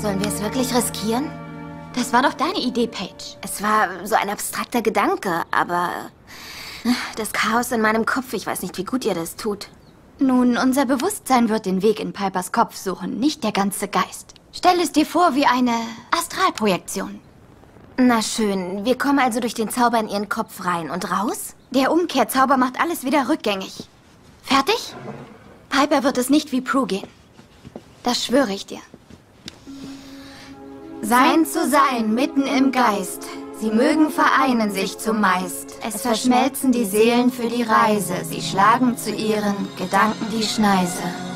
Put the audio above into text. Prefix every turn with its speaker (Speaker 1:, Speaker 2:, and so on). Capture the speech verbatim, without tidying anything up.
Speaker 1: Sollen wir es wirklich riskieren?
Speaker 2: Das war doch deine Idee, Paige.
Speaker 1: Es war so ein abstrakter Gedanke, aber das Chaos in meinem Kopf, ich weiß nicht, wie gut ihr das tut.
Speaker 2: Nun, unser Bewusstsein wird den Weg in Pipers Kopf suchen, nicht der ganze Geist. Stell es dir vor wie eine Astralprojektion.
Speaker 1: Na schön, wir kommen also durch den Zauber in ihren Kopf rein und raus?
Speaker 2: Der Umkehrzauber macht alles wieder rückgängig. Fertig? Piper wird es nicht wie Prue gehen. Das schwöre ich dir.
Speaker 1: Sein zu sein, mitten im Geist. Sie mögen vereinen sich zumeist. Es verschmelzen die Seelen für die Reise. Sie schlagen zu ihren Gedanken die Schneise.